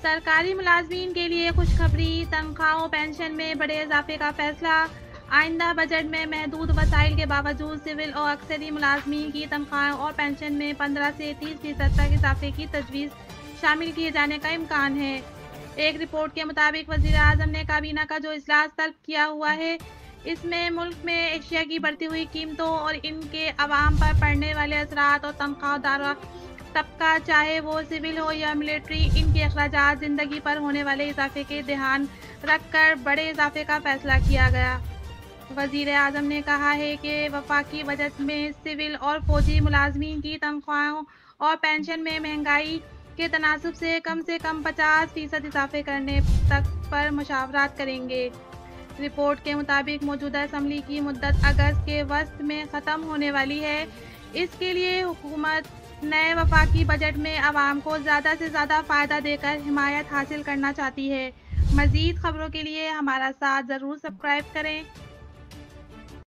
سرکاری ملازمین کے لیے خوشخبری، تنخواہوں پینشن میں بڑے اضافے کا فیصلہ۔ آئندہ بجٹ میں محدود وسائل کے باوجود سول اور عسکری ملازمین کی تنخواہوں اور پینشن میں 15 سے 30% تک اضافے کی تجویز شامل کیے جانے کا امکان ہے۔ ایک رپورٹ کے مطابق وزیر اعظم نے کابینہ کا جو اجلاس طلب کیا ہوا ہے، اس میں ملک میں اشیاء کی بڑھتی ہوئی قیمتوں اور ان کے عوام پر پڑنے والے اثرات اور تنخواہ دار طبقہ چاہے وہ سول ہو یا ملٹری، ان کے اخراجات زندگی پر ہونے والے اضافے کے دھیان رکھ کر بڑے اضافے کا فیصلہ کیا گیا۔ وزیر اعظم نے کہا ہے کہ وفاقی بجٹ میں سول اور فوجی ملازمین کی تنخواہوں اور پینشن میں مہنگائی کے تناسب سے کم 50% اضافے کرنے تک پر مشاورات کریں گے۔ رپورٹ کے مطابق موجودہ اسمبلی کی مدت اگست کے وسط میں ختم ہونے والی ہے۔ اس کے لیے حکومت نئے وفاقی بجٹ میں عوام کو زیادہ سے زیادہ فائدہ دے کر حمایت حاصل کرنا چاہتی ہے۔ مزید خبروں کے لیے ہمارا ساتھ ضرور سبسکرائب کریں۔